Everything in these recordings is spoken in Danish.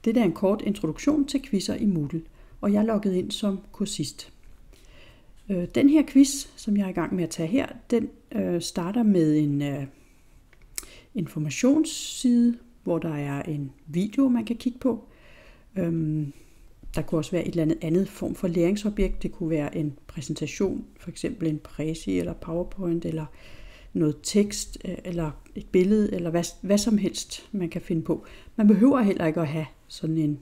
Det er en kort introduktion til quizzer i Moodle, og jeg er logget ind som kursist. Den her quiz, som jeg er i gang med at tage her, den starter med en informationsside, hvor der er en video, man kan kigge på. Der kunne også være et eller andet form for læringsobjekt. Det kunne være en præsentation, for eksempel en præsi eller PowerPoint, eller noget tekst, eller et billede, eller hvad som helst, man kan finde på. Man behøver heller ikke at have sådan en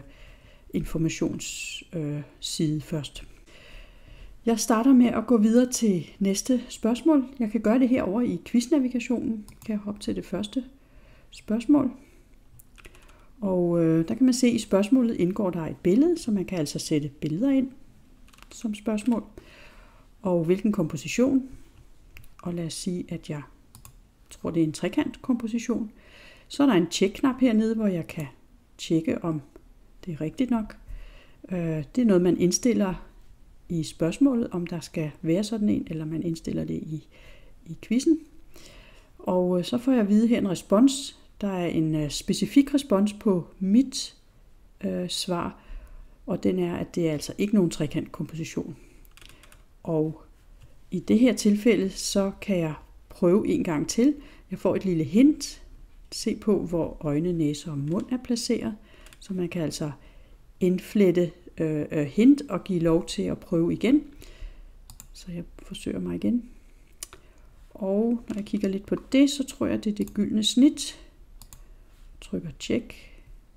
informationsside først. Jeg starter med at gå videre til næste spørgsmål. Jeg kan gøre det herovre i quiznavigationen. Kan jeg hoppe til det første spørgsmål. Og der kan man se, at i spørgsmålet indgår der et billede, så man kan altså sætte billeder ind som spørgsmål. Og hvilken komposition. Og lad os sige, at jeg tror, det er en trekantkomposition. Så er der en tjekknap hernede, hvor jeg kan tjekke, om det er rigtigt nok. Det er noget, man indstiller i spørgsmålet, om der skal være sådan en, eller man indstiller det i quizzen. Og så får jeg at vide her en respons. Der er en specifik respons på mit svar, og den er, at det er altså ikke nogen trekantkomposition. Og i det her tilfælde, så kan jeg prøve en gang til. Jeg får et lille hint. Se på, hvor øjne, næse og mund er placeret. Så man kan altså indflette hint og give lov til at prøve igen. Så jeg forsøger mig igen. Og når jeg kigger lidt på det, så tror jeg, det er det gyldne snit. Trykker tjek.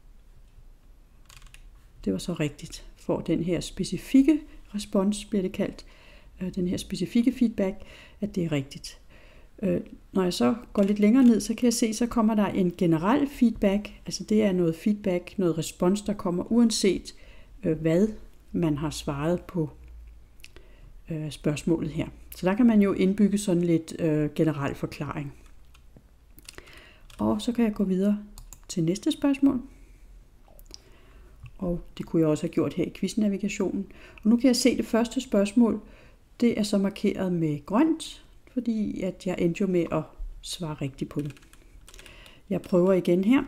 Det var så rigtigt. For den her specifikke respons, bliver det kaldt. Den her specifikke feedback, at det er rigtigt. Når jeg så går lidt længere ned, så kan jeg se, så kommer der en generel feedback. Altså det er noget feedback, noget respons, der kommer uanset hvad man har svaret på spørgsmålet her. Så der kan man jo indbygge sådan lidt generel forklaring. Og så kan jeg gå videre til næste spørgsmål. Og det kunne jeg også have gjort her i quiznavigationen. Og nu kan jeg se det første spørgsmål. Det er så markeret med grønt, fordi at jeg endte jo med at svare rigtigt på det. Jeg prøver igen her.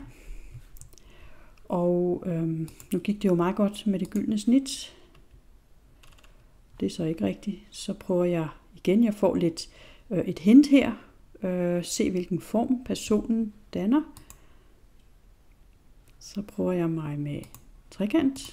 Og nu gik det jo meget godt med det gyldne snit. Det er så ikke rigtigt. Så prøver jeg igen. Jeg får lidt et hint her. Se hvilken form personen danner. Så prøver jeg mig med trekant.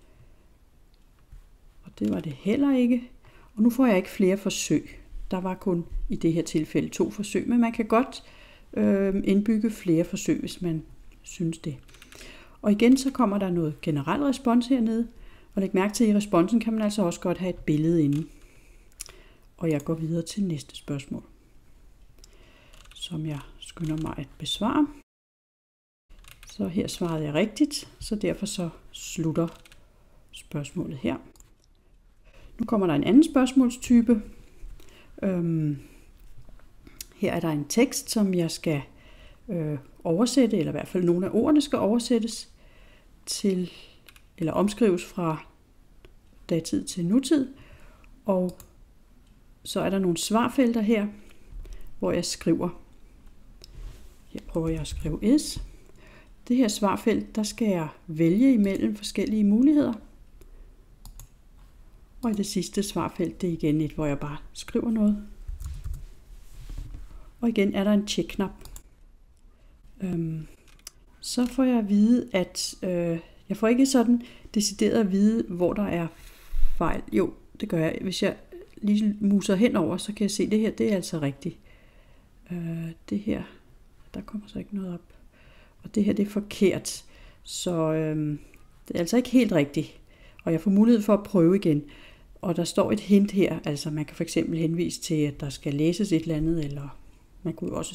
Og det var det heller ikke. Og nu får jeg ikke flere forsøg. Der var kun i det her tilfælde 2 forsøg, men man kan godt indbygge flere forsøg, hvis man synes det. Og igen så kommer der noget generel respons hernede. Og læg mærke til, at i responsen kan man altså også godt have et billede inde. Og jeg går videre til næste spørgsmål, som jeg skynder mig at besvare. Så her svarede jeg rigtigt, så derfor så slutter spørgsmålet her. Nu kommer der en anden spørgsmålstype. Her er der en tekst, som jeg skal oversætte, eller i hvert fald nogle af ordene skal oversættes til, eller omskrives fra datid til nutid. Og så er der nogle svarfelter her, hvor jeg skriver. Her prøver jeg at skrive is. Det her svarfelt, der skal jeg vælge imellem forskellige muligheder. Og i det sidste svarfelt, det er igen et, hvor jeg bare skriver noget. Og igen er der en tjekknap. Så får jeg at vide, at jeg får ikke sådan decideret at vide, hvor der er fejl. Jo, det gør jeg. Hvis jeg lige muser henover, så kan jeg se, at det her, det er altså rigtigt. Det her, der kommer så ikke noget op. Og det her, det er forkert. Så det er altså ikke helt rigtigt. Og jeg får mulighed for at prøve igen. Og der står et hint her. Altså man kan for eksempel henvise til, at der skal læses et eller andet. Eller man kunne også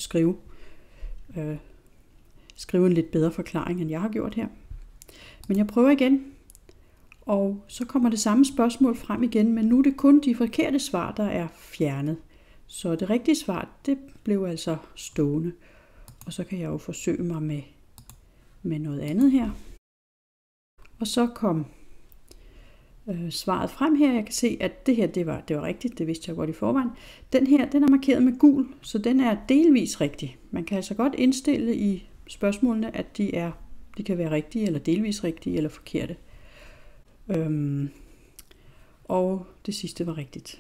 skrive en lidt bedre forklaring, end jeg har gjort her. Men jeg prøver igen. Og så kommer det samme spørgsmål frem igen. Men nu er det kun de forkerte svar, der er fjernet. Så det rigtige svar, det blev altså stående. Og så kan jeg jo forsøge mig med noget andet her. Og så kom svaret frem her. Jeg kan se, at det her, det var rigtigt. Det vidste jeg godt i forvejen. Den her, den er markeret med gul, så den er delvis rigtig. Man kan altså godt indstille i spørgsmålene, at de er De kan være rigtige, eller delvis rigtige, eller forkerte. Og det sidste var rigtigt.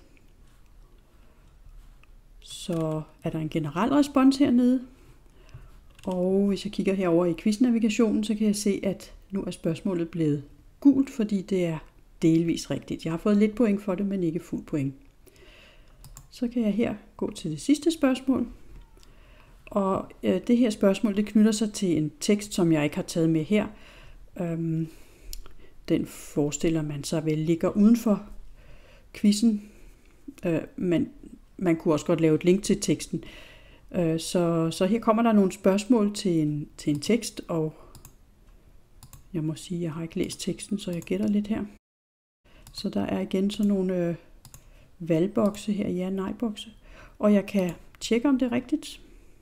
Så er der en generel respons hernede. Og hvis jeg kigger herover i quiznavigationen, så kan jeg se, at nu er spørgsmålet blevet gult, fordi det er delvis rigtigt. Jeg har fået lidt point for det, men ikke fuld point. Så kan jeg her gå til det sidste spørgsmål. Og det her spørgsmål, det knytter sig til en tekst, som jeg ikke har taget med her. Den forestiller man sig vel ligger uden for quizzen, men man kunne også godt lave et link til teksten. Så her kommer der nogle spørgsmål til en tekst, og jeg må sige, at jeg har ikke læst teksten, så jeg gætter lidt her. Så der er igen sådan nogle valgbokse her, ja- og nej-bokse, og jeg kan tjekke, om det er rigtigt.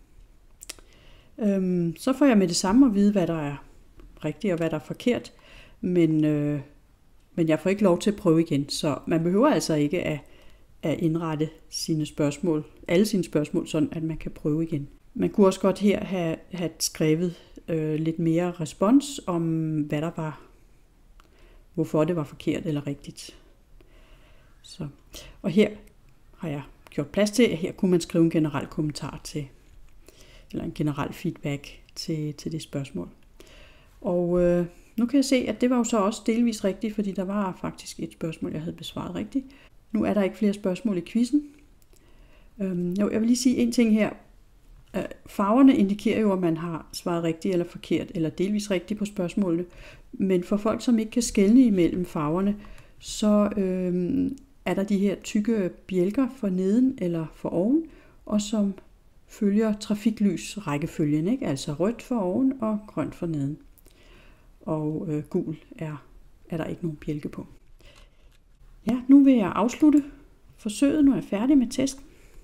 Så får jeg med det samme at vide, hvad der er rigtigt og hvad der er forkert, men jeg får ikke lov til at prøve igen, så man behøver altså ikke at indrette alle sine spørgsmål, sådan at man kan prøve igen. Man kunne også godt her have skrevet lidt mere respons om, hvad der var, hvorfor det var forkert eller rigtigt. Så. Og her har jeg gjort plads til, at her kunne man skrive en generel kommentar til, eller en generel feedback til det spørgsmål. Og nu kan jeg se, at det var jo så også delvis rigtigt, fordi der var faktisk et spørgsmål, jeg havde besvaret rigtigt. Nu er der ikke flere spørgsmål i quizzen. Jeg vil lige sige en ting her. Farverne indikerer jo, at man har svaret rigtigt eller forkert, eller delvis rigtigt på spørgsmålene. Men for folk, som ikke kan skelne imellem farverne, så er der de her tykke bjælker for neden eller for oven, og som følger trafiklysrækkefølgen, ikke? Altså rødt for oven og grønt for neden. Og gul er der ikke nogen bjælke på. Ja, nu vil jeg afslutte forsøget. Nu er jeg færdig med testen.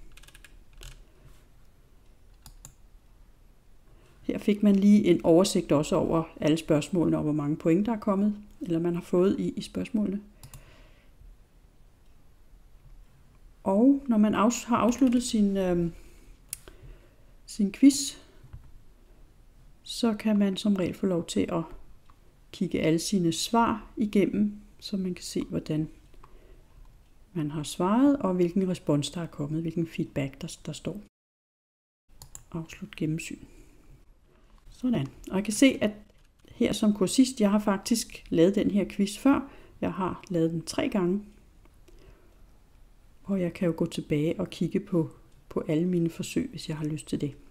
Her fik man lige en oversigt også over alle spørgsmålene og hvor mange point der er kommet, eller man har fået i spørgsmålene. Og når man har afsluttet sin quiz, så kan man som regel få lov til at kigge alle sine svar igennem, så man kan se, hvordan man har svaret, og hvilken respons der er kommet, hvilken feedback der står. Afslut gennemsyn. Sådan. Og jeg kan se, at her som kursist, jeg har faktisk lavet den her quiz før. Jeg har lavet den 3 gange. Og jeg kan jo gå tilbage og kigge på alle mine forsøg, hvis jeg har lyst til det.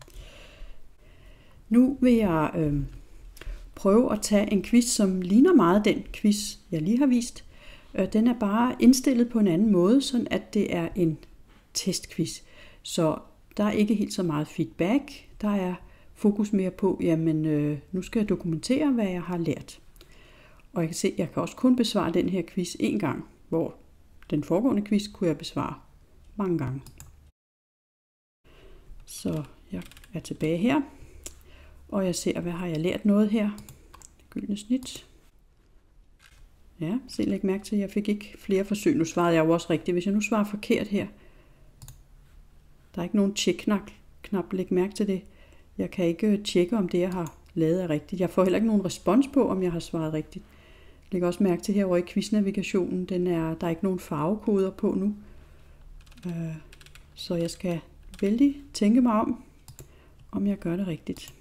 Nu vil jeg prøve at tage en quiz, som ligner meget den quiz, jeg lige har vist. Den er bare indstillet på en anden måde, sådan at det er en testquiz. Så der er ikke helt så meget feedback. Der er fokus mere på, jamen nu skal jeg dokumentere, hvad jeg har lært. Og jeg kan se, at jeg kan også kun besvare den her quiz 1 gang, hvor den foregående quiz kunne jeg besvare mange gange. Så jeg er tilbage her, og jeg ser, hvad har jeg lært noget her. Det gyldne snit. Ja, se, læg mærke til, at jeg fik ikke flere forsøg. Nu svarede jeg jo også rigtigt. Hvis jeg nu svarer forkert her, der er ikke nogen tjek-knap, læg mærke til det. Jeg kan ikke tjekke, om det, jeg har lavet, er rigtigt. Jeg får heller ikke nogen respons på, om jeg har svaret rigtigt. Læg også mærke til herovre i quiznavigationen, der er ikke nogen farvekoder på nu. Så jeg skal vældig tænke mig om jeg gør det rigtigt.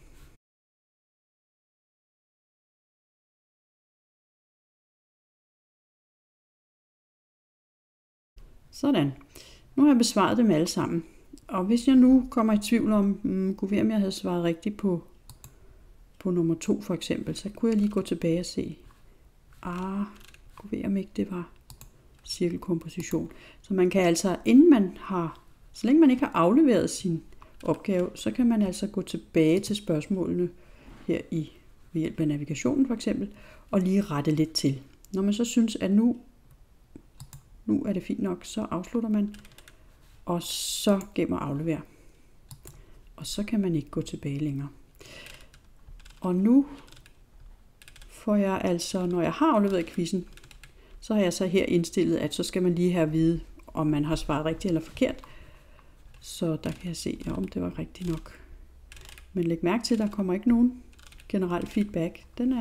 Sådan. Nu har jeg besvaret dem alle sammen. Og hvis jeg nu kommer i tvivl om, kunne være, om jeg havde svaret rigtigt på nummer 2 for eksempel, så kunne jeg lige gå tilbage og se. Kunne være, om ikke det var cirkelkomposition. Så man kan altså, så længe man ikke har afleveret sin opgave, så kan man altså gå tilbage til spørgsmålene her ved hjælp af navigationen for eksempel, og lige rette lidt til. Når man så synes, at nu er det fint nok, så afslutter man, og så gem og aflever. Og så kan man ikke gå tilbage længere. Og nu får jeg altså, når jeg har afleveret quizzen, så har jeg så her indstillet, at så skal man lige have at vide, om man har svaret rigtigt eller forkert. Så der kan jeg se, om det var rigtigt nok. Men læg mærke til, at der kommer ikke nogen generel feedback, den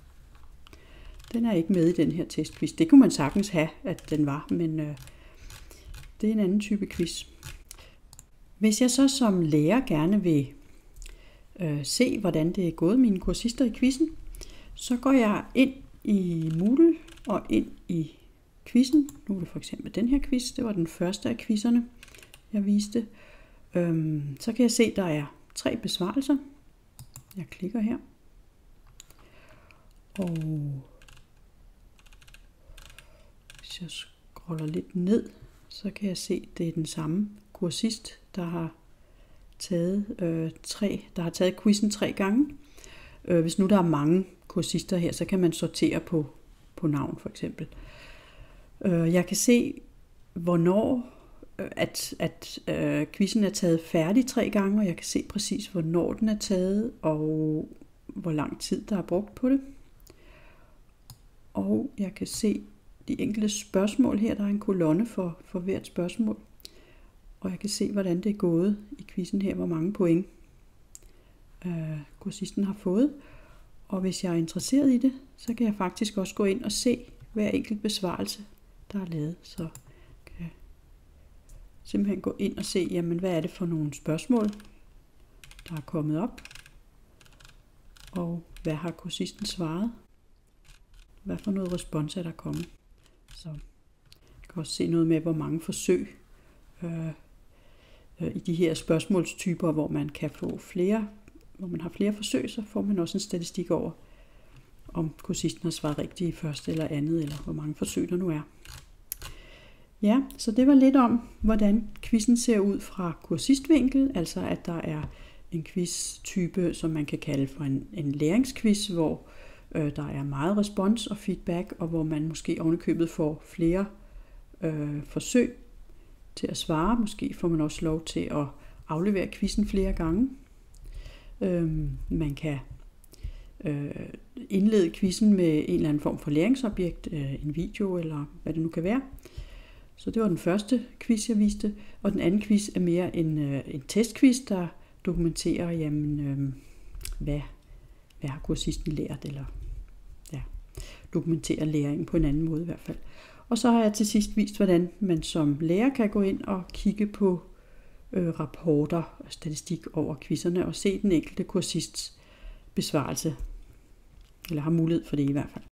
er ikke med i den her testquiz. Det kunne man sagtens have, at den var, men det er en anden type quiz. Hvis jeg så som lærer gerne vil se, hvordan det er gået mine kursister i quizzen, så går jeg ind i Moodle og ind i quizzen. Nu er det for eksempel den her quiz. Det var den første af quizzerne, jeg viste. Så kan jeg se, at der er 3 besvarelser. Jeg klikker her. Og hvis jeg scroller lidt ned, så kan jeg se, at det er den samme kursist, der har taget quizzen 3 gange. Hvis nu der er mange kursister her, så kan man sortere på navn for eksempel. Jeg kan se, hvornår at quizzen er taget færdig 3 gange, og jeg kan se præcis, hvornår den er taget, og hvor lang tid der er brugt på det. Og jeg kan se de enkelte spørgsmål her. Der er en kolonne for hvert spørgsmål. Og jeg kan se, hvordan det er gået i quizzen her, hvor mange point kursisten har fået. Og hvis jeg er interesseret i det, så kan jeg faktisk også gå ind og se hver enkelt besvarelse, der er lavet. Så kan jeg simpelthen gå ind og se, jamen, hvad er det for nogle spørgsmål, der er kommet op. Og hvad har kursisten svaret? Hvad for noget respons er der kommet? Så jeg kan også se noget med, hvor mange forsøg i de her spørgsmålstyper, hvor man kan få flere, hvor man har flere forsøg, så får man også en statistik over, om kursisten har svaret rigtigt i første eller andet, eller hvor mange forsøg der nu er. Ja, så det var lidt om, hvordan quizzen ser ud fra kursistvinkel, altså at der er en quiz-type, som man kan kalde for en læringsquiz, hvor der er meget respons og feedback, og hvor man måske ovenikøbet får flere forsøg til at svare. Måske får man også lov til at aflevere quizzen flere gange. Man kan indlede quizzen med en eller anden form for læringsobjekt, en video eller hvad det nu kan være. Så det var den første quiz, jeg viste. Og den anden quiz er mere en testquiz, der dokumenterer, jamen, hvad har kursisten lært, eller dokumenterer læringen på en anden måde i hvert fald. Og så har jeg til sidst vist, hvordan man som lærer kan gå ind og kigge på rapporter og statistik over quizzerne og se den enkelte kursists besvarelse, eller har mulighed for det i hvert fald.